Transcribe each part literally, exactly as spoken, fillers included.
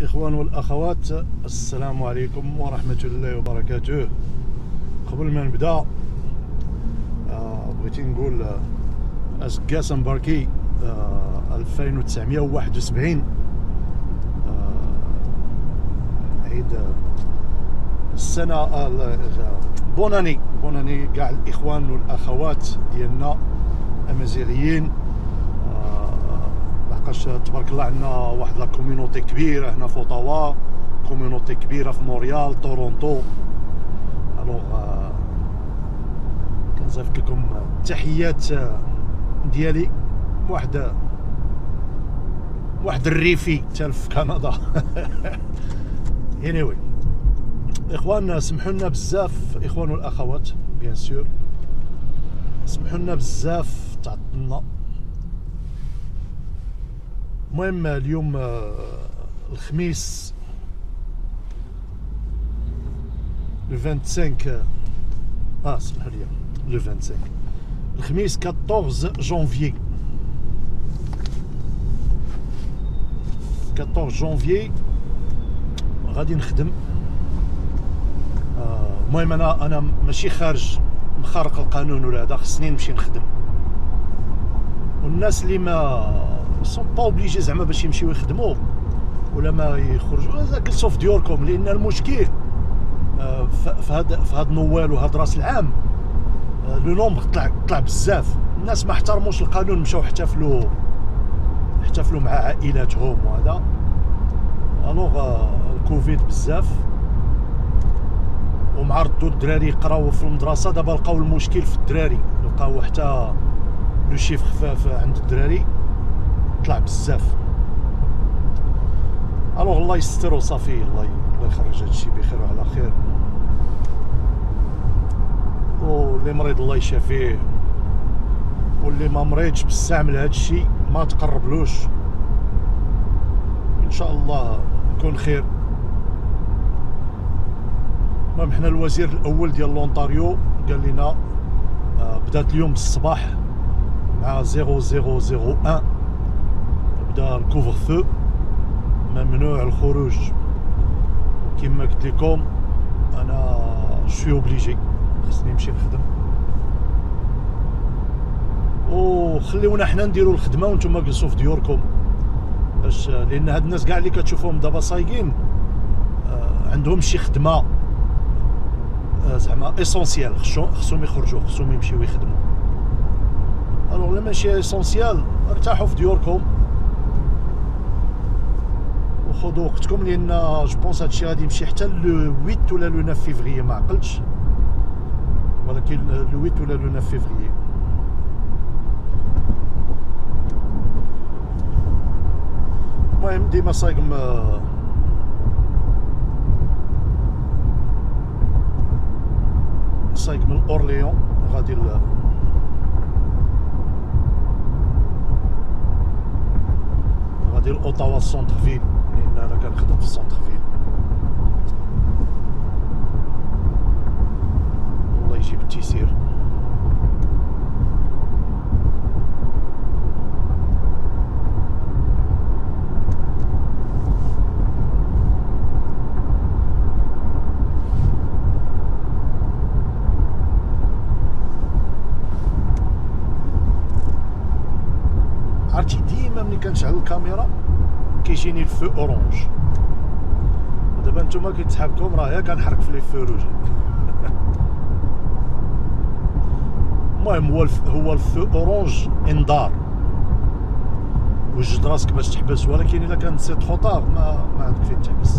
الإخوان والأخوات، السلام عليكم ورحمة الله وبركاته. قبل ما نبدأ آه بغيتي نقول آه أزكاس مباركي آه ألفين وتسعمية وواحد وسبعين، آه عيد آه السنة آه بوناني بوناني كاع الإخوان والأخوات ديالنا أمازيغيين. لحقاش تبارك الله عندنا واحد لا كوميونيتي كبيره هنا في اوتاوا، كوميونيتي كبيره في مونريال، تورونتو. الوغ آه كنصيفط لكم التحيات ديالي. واحد واحد الريفي حتى في كندا. anyway اخوان، سمحوا لنا بزاف اخوان والاخوات، بيان سور سمحوا لنا بزاف، تعطلنا. المهم اليوم الخميس لو خمسة وعشرين اه سمحوا لي لو خمسة وعشرين الخميس أربعطاش جونفي أربعطاش جونفي غادي نخدم. المهم آه انا انا ماشي خارج مخارق القانون ولا هذا، خصني نمشي نخدم. والناس اللي ما سون با اوبليجي زعما باش يمشيو يخدموا ولا ما يخرجوا، جلسوا في ديوركم. لان المشكل في هاد في هاد نوال وهاد راس العام لو نومبر طلع طلع بزاف. الناس ما احترموش القانون، مشاو احتفلوا احتفلوا مع عائلاتهم وهذا. الوغ الكوفيد بزاف، ومع ردوا الدراري يقراو في المدرسه. دابا لقاو المشكل في الدراري، لقاو حتى لو شيف خفاف عند الدراري طلع بزاف. الوغ الله يستر وصافي، الله الله يخرج هادشي بخير وعلى خير. واللي مريض الله يشافيه، واللي ما مريضش بستعمل هادشي ما تقربلوش، ان شاء الله يكون خير. المهم حنا الوزير الاول ديال لونتاريو قال لنا آه بدات اليوم الصباح مع صفر صفر صفر واحد بدا الكوفر فو، ممنوع الخروج. وكما قلت لكم انا شوي اوبليجي، خصني نمشي نخدم. وخليونا حنا نديرو الخدمه وانتم جلسوا في ديوركم، باش لان هاد الناس كاع اللي كتشوفوهم دابا صايقين آه عندهم شي خدمه آه زعما اسونسيال، خصهم يخرجوا، خصهم يمشيو يخدموا. الوغ لا ماشي اسونسيال ارتاحوا في ديوركم وخذوا وقتكم، لان جو بونس هادشي غادي يمشي حتى لو ثمانية ولا لو تسعة فيفري، ما عقلتش، ولكن لو ثمانية ولا لو تسعة فيفري. المهم ديما صايق صايق من اورليون غادي ل غادي لاوتاوا السونتر فيل، لان انا كنخدم في السونتر فيل. الله يجيب التيسير. عرفتي ديما ملي كنشعل الكاميرا كيجيني الفو اورانج. دابا نتوما كيتسحابكم راه كنحرك في لي فو روج. المهم هو هو الفو اورانج انذار، وجد راسك باش تحبس، ولكن الا كان سي ترو طار ما ما عندك فين تحبس.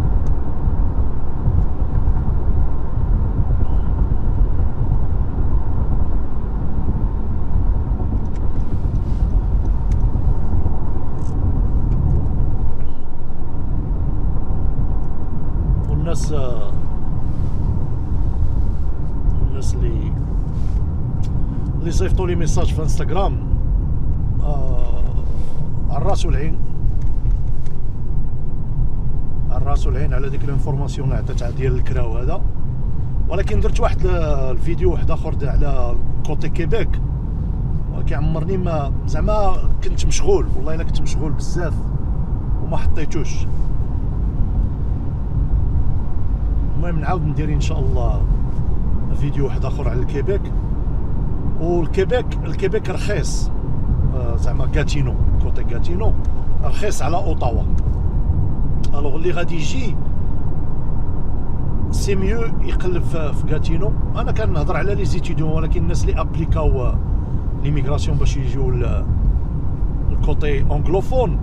الناس الناس اللي اللي صيفطوا لي ميساج في انستغرام آه على الراس والعين، على الراس والعين على ديك الانفورماسيون اللي عطيتها ديال الكرا وهذا. ولكن درت واحد الفيديو واحد اخر على كوتي كيبيك، وكيعمرني ما زعما كنت مشغول، والله الا كنت مشغول بزاف وما حطيتوش. المهم نعاود ندير ان شاء الله فيديو واحد اخر على الكيبيك. والكيبيك الكيبيك رخيص، آه زعما غاتينو، كوتي غاتينو رخيص على اوطاوا. الوغ اللي غادي يجي سي ميو يقلب في غاتينو. انا كنهضر على لي زيتيديون، ولكن الناس اللي ابليكاو ليميغراسيون باش يجيو الكوتي انغلوفون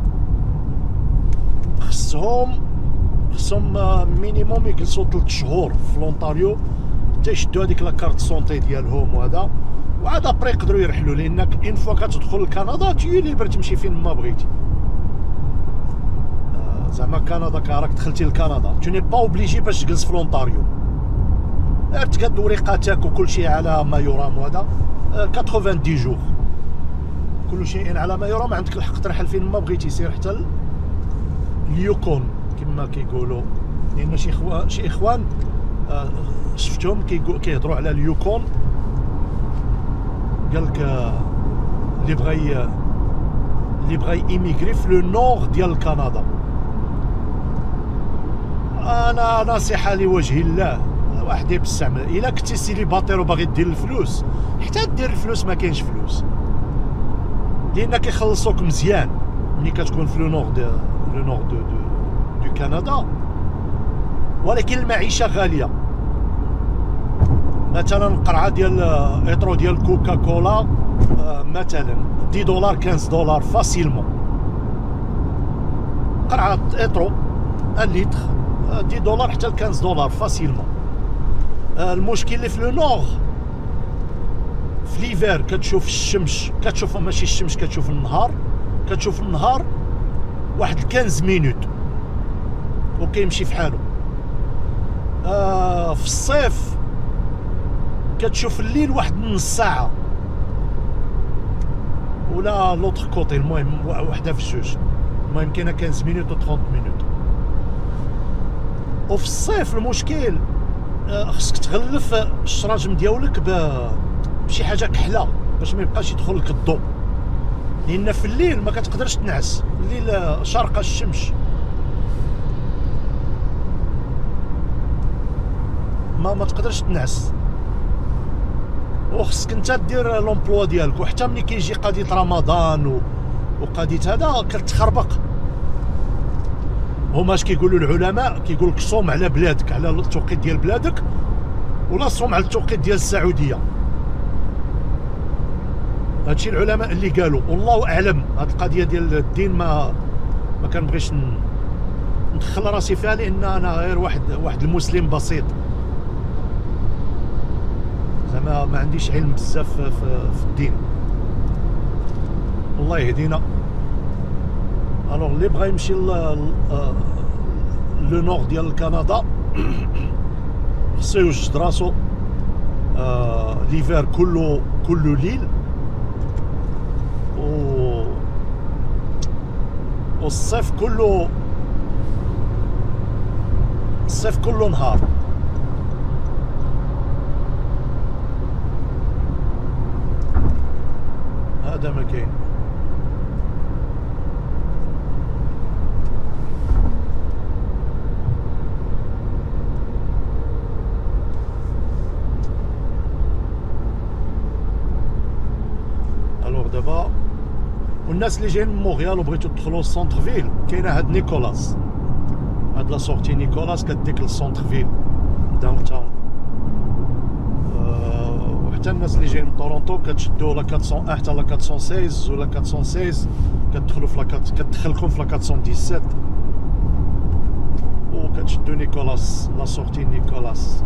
خصهم خصهم مينيموم يجلسوا ثلاث شهور في لونتاريو حتى يشدوا هذيك لاكارت سونتي ديالهم وهذا، وعاد ابري يقدروا يرحلوا، لانك اون فوا كتدخل لكندا تي ليبر تمشي فين ما بغيتي. آه زعما كندا كراك دخلتي لكندا تو ني با اوبليجي باش تجلس في لونتاريو، تقاد ورقاتك وكل شيء على ما يرام وهذا. آه ثمانين جوغ كل شيء على ما يرام، عندك الحق ترحل فين ما بغيتي. سير حتى اليوكون كما كيقولوا، لان شي اخوان شي اخوان آه شفتهم كيهضروا على اليوكون. قالك آه اللي بغى اللي بغى ايميغري في لو نور ديال كندا، انا نصيحه لوجه الله واحد يبستعمل. الا كنتي سيليباتير وباغي دير الفلوس، حتى دير الفلوس ما كاينش فلوس، لان كيخلصوك مزيان ملي كتكون في لو نور دو لو نور دو دو كندا، ولكن المعيشه غاليه. مثلا القرعه ديال ايطرو ديال كوكا كولا مثلا عشرة دولار خمسة دولار فاسيلمون. قرعه ايطرو ان لتر عشرة دولار حتى ل خمسة دولار فاسيلمون. المشكل اللي في لو نور في ليفير كتشوف الشمس، كتشوف ماشي الشمس، كتشوف النهار، كتشوف النهار واحد خمسة مينوت وكيمشي في حاله. آه في الصيف كتشوف الليل واحد نص ساعه ولا لوطخ كوتي، المهم وحده في الجوج، المهم كاينه خمسة مينوت و ثلاثين مينوت. وفي الصيف المشكل آه خصك تغلف الشراجم ديالك بشي حاجه كحله باش ما يبقاش يدخل لك الضوء، لان في الليل ما كتقدرش تنعس، الليل شارقه الشمس، ما ما تقدرش تنعس. وخصك انت دير لومبلوا ديالك، وحتى ملي كيجي قضيه رمضان و... وقضيه هذا كتخربق. هما اش كيقولوا العلماء؟ كيقول لك صوم على بلادك، على التوقيت ديال بلادك، ولا صوم على التوقيت ديال السعوديه. هادشي العلماء اللي قالوا، والله اعلم. هاد القضيه ديال الدين ما ما كنبغيش ندخل راسي فيها، لان انا غير واحد واحد المسلم بسيط، زعما ما عنديش علم بزاف في, في الدين. الله يهدينا. الوغ اللي بغى يمشي لو نور ديال كندا خصو يوجد راسو. آه ليفير كله كله ليل، و والصيف كله الصيف كله نهار. هذا ما كاين. الوغ دابا والناس اللي جايين من مونريال وبغيتو تدخلوا للسونتر فيل، كاينه هاد نيكولاس، هاد لا سورتي نيكولاس كديك للسونتر فيل داون تاون. أه وحتى الناس اللي جايين من طورونتو كتشدوا لا أربعمية حتى لا أربعمية وستة ولا أربعمية وستة كتدخلوا في لا كتدخلكم في لا أربعمية وسبعة عشر وكتشدوا نيكولاس، لا سورتي نيكولاس.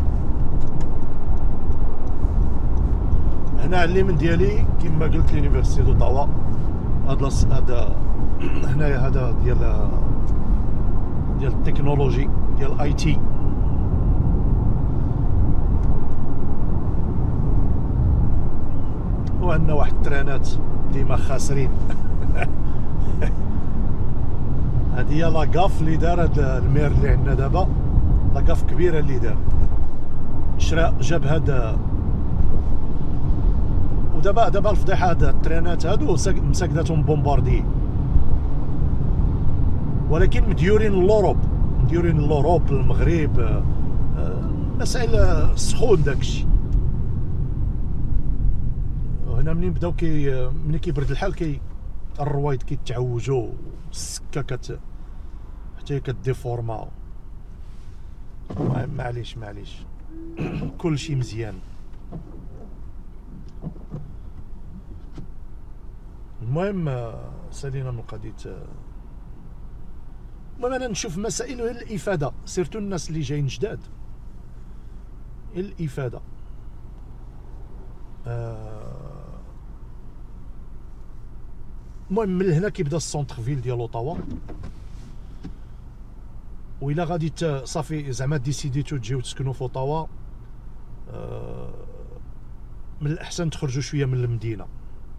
هنا اليمين ديالي كما قلت لونيفرسيتي دوطاوا. هذا هذا هنايا هذا ديال ديال التكنولوجي ديال اي تي. وعندنا واحد الترانات ديما خاسرين. هذه هي لاكاف اللي دار هذا المير اللي عندنا دابا، لاكاف كبيره اللي دار، شرا جاب هذا. ودابا دابا الفضيحه هاد الترينات هادو مساكناتهم بومباردي، ولكن مديورين لوروب ديورين لوروب المغرب، آه، مسائل سخون داكشي. هنا منين بداو كي ملي كيبرد الحال كي الروايد كيتعوجوا، السكه كت حتى هي كديفورما. معليش معليش كلشي مزيان. المهم سالينا من قضيه. المهم انا نشوف مسائل هي الافاده، سيرتو الناس اللي جايين جداد، الافاده. المهم من هنا كيبدا السونتر فيل ديال اوتاوا، وإلا غادي صافي زعما ديسيديتو تجيو تسكنوا في اوتاوا، من الاحسن تخرجوا شويه من المدينه،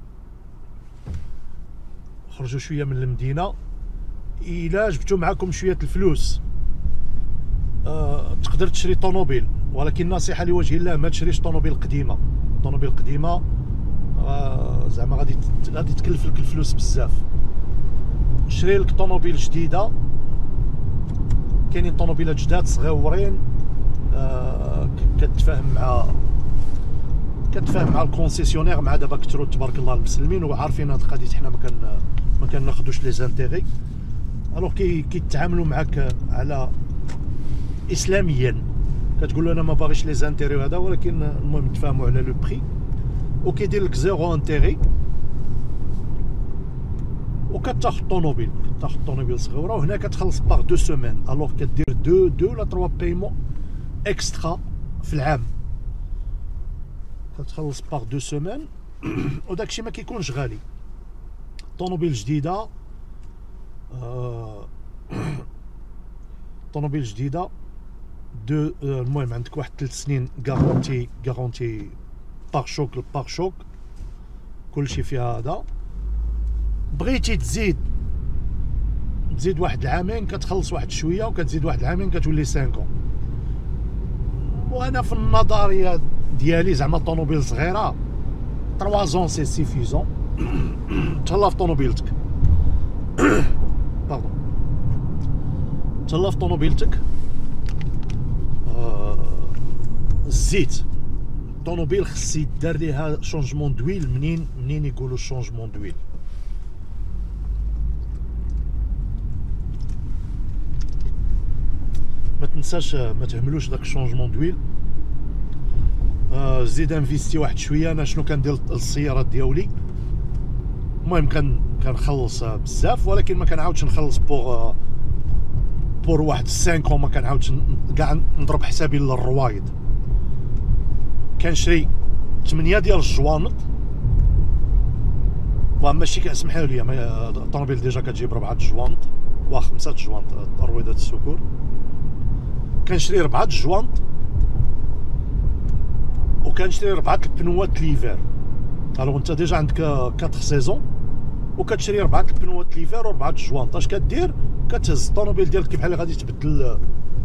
خرجوا شويه من المدينه. الا جبتوا معكم شويه الفلوس أه تقدر تشري طوموبيل، ولكن نصيحه لوجه الله ما تشريش طوموبيل قديمه. الطوموبيل القديمه أه زعما غادي غادي تكلف لك الفلوس بزاف. شري لك طوموبيل جديده، كاينين طوموبيلات جداد صغيورين، أه كتفاهم مع كتفاهم مع الكونسيسيونير. مع دابا كثروا تبارك الله المسلمين وعارفين هاد القضيه، حنا ما كان ما كناخذوش لي زانتيغي، الوغ كي كيتعاملوا معاك على اسلاميا، كتقول له انا ما باغيش لي زانتيغي وهذا، ولكن المهم تفاهموا على لو بري، وكيدير لك زيرو انتيغي، وكتاخذ طوموبيل كتاخذ طوموبيل صغيره. وهنا كتخلص باغ دو سومان، الوغ كدير دو دو ولا تروا بايمون اكسترا في العام، كتخلص باغ دو سومان. وداكشي ما كيكونش غالي. طوموبيل جديده، آه طوموبيل جديده دو، المهم عندك واحد ثلاث سنين غارونتي غارونتي باغ شوك باغ شوك، كلشي فيها هذا. بغيتي تزيد تزيد واحد العامين كتخلص واحد شويه، وكتزيد واحد العامين كتولي خمسة. وانا في النظريه ديالي زعما طوموبيل صغيره ثلاثة زون سي سيفيزون. تهلا في طوموبيلتك باردون تهلا في طوموبيلتك. آه الزيت، الطوموبيل خص يدار ليها شونجمون دويل. منين منين يقولوا شونجمون دويل؟ ما تنساش ما تهملوش داك الشونجمون دويل. آه زيد انفيستي واحد شويه. انا شنو كندير للسيارات ديالي؟ المهم كان كنخلص بزاف، ولكن ما كنعاودش نخلص بوغ بور واحد خمسة، ما كنعاودش كاع نضرب حسابي للروايد. كنشري ثمانية ديال الجوانط، وماشي كاسمحوا لي الطوموبيل ديجا كتجيب ربعة الجوانط وخمسة الجوانط رويدات السكور. كنشري ربعة الجوانط، وكنشري ربعة البنوات ليفير. الوغ انت ديجا عندك أربعة سيزون، وكتشري ربعة البنوات ليفير وربعة الجوانط. اش كدير؟ كتهز الطوموبيل ديالك كي بحال اللي غادي تبدل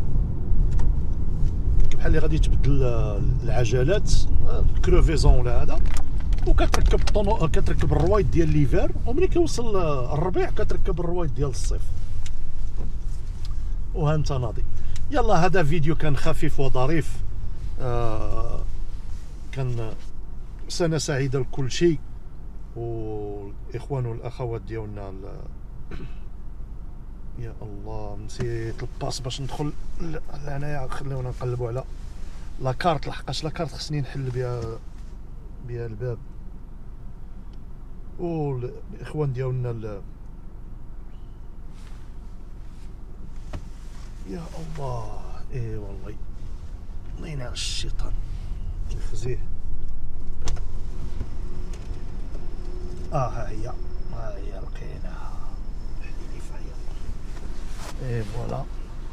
كي بحال اللي غادي تبدل العجلات، الكروفيزون ولا هذا، وكتركب طونو كتركب الروايد ديال ليفير، وملي كيوصل الربيع كتركب الروايد ديال الصيف. وها انت ناضي. يلا هذا فيديو كان خفيف وظريف، آه كان سنة سعيدة لكل شيء، والإخوان والأخوات ديالنا. يا الله نسيت الباس باش ندخل لهنايا. خليونا نقلبوا على لاكارت، لحقاش لاكارت خصني نحل بها بها الباب. والإخوان ديالنا ال... يا الله. اي والله الله ينعل الشيطان يخزيه. اه ها هي ها هي لقيناها. حليلي فيا. اي فوالا.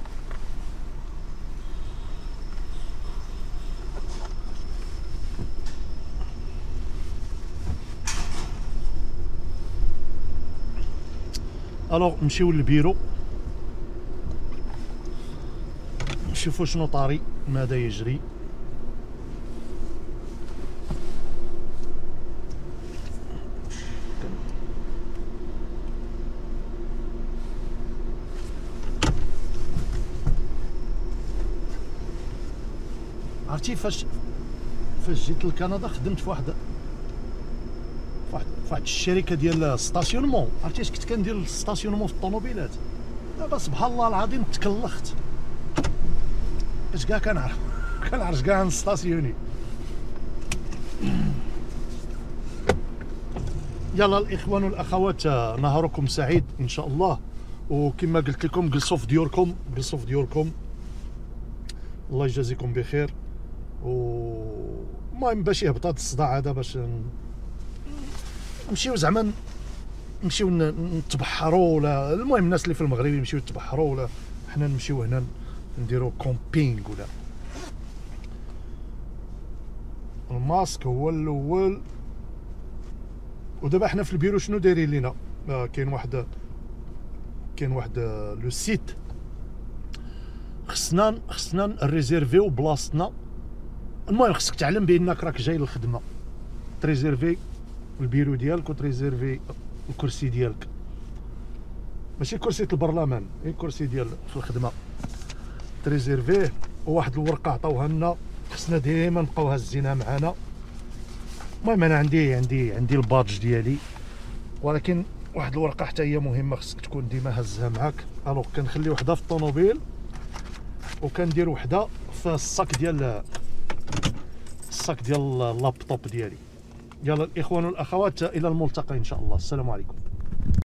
الوغ نمشيو للبيرو نشوفو شنو طاري، ماذا يجري. عرفتي فاش فاش جيت لكندا خدمت في واحد فواحد فواحد الشركه ديال ستاسيونمون. عرفتي اش كنت كندير ستاسيونمون في الطوموبيلات؟ دابا سبحان الله العظيم تكلخت، باش كاع كنعرف كنعرف كاع نستاسيوني. يلا الاخوان والاخوات، نهاركم سعيد ان شاء الله. وكما قلت لكم جلسوا في ديوركم، جلسوا في ديوركم، الله يجازيكم بخير. ومهم باش يهبط هذا الصداع هذا، باش نمشيو زعما نمشيو نتبحروا، ولا المهم الناس اللي في المغرب يمشيو يتبحروا، ولا حنا نمشيو هنا نديرو كومبينغ. ولا الماسك هو الاول. ودابا حنا في البيرو شنو دايرين لينا؟ آه كاين واحد كاين واحد آه لو سيت خصنا خصنا نريزيرفيو بلاصتنا. المهم خصك تعلم بانك راك جاي للخدمه، تريزيرفي البيرو ديالك وتريزيرفي الكرسي ديالك، ماشي كرسي البرلمان، غير الكرسي ديال في الخدمه تريزيرفيه. وواحد الورقه عطاوها لنا خصنا ديما نبقاو هازينها معنا. المهم انا عندي عندي عندي البادج ديالي، ولكن واحد الورقه حتى هي مهمه خصك تكون ديما هزها معاك. الوغ كنخلي وحده في الطوموبيل، وكندير وحده في الصاك ديال الصاك ديال اللابتوب ديالي. يلا الاخوان والاخوات، الى الملتقى ان شاء الله. السلام عليكم.